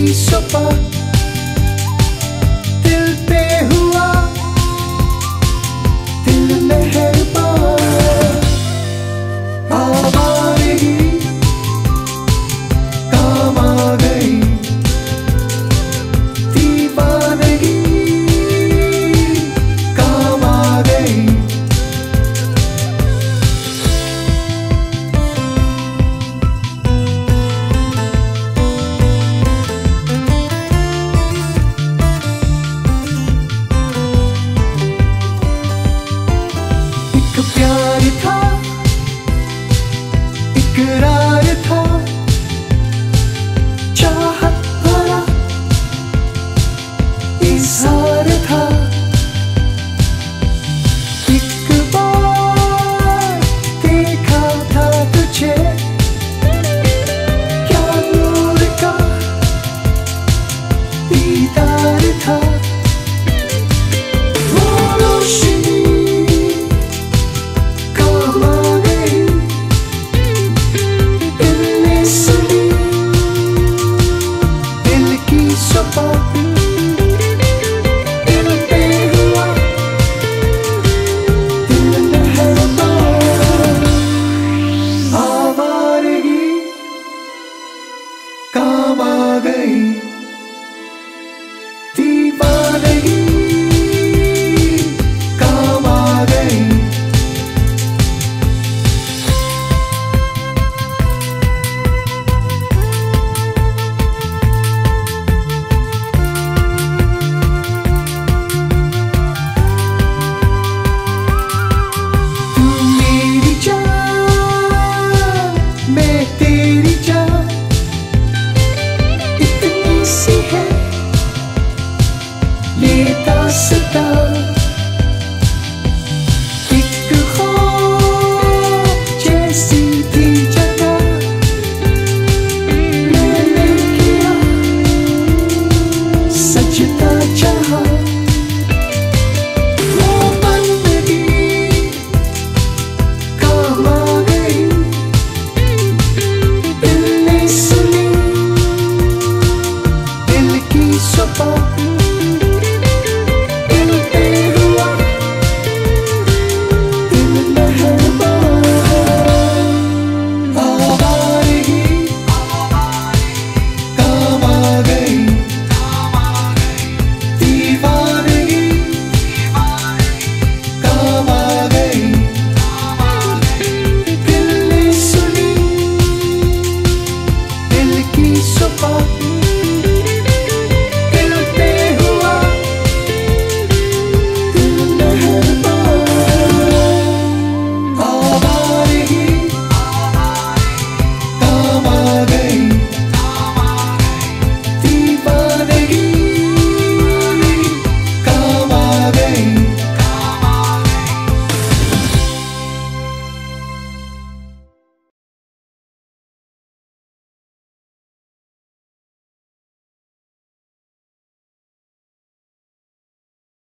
की सपा दिल पे हुआ, दिल मेहरबान। आवारगी काम आ गई, दीवानगी काम आ गई। प्यार था, इकरार था, चाहत भरा इज़हार था। एक बार देखा था तुझे, क्या नूर का दीदार था। वो रोशनी दिल पे हुआ, दिल मेहरबान। आवारगी काम आ गई, दीवानगी काम आ गई। ये दास्तां